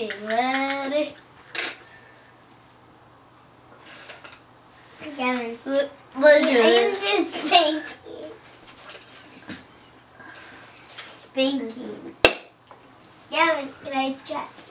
Okay, ready? Gavin, Look I at use this. this spanky. Spanky. Gavin, can I check?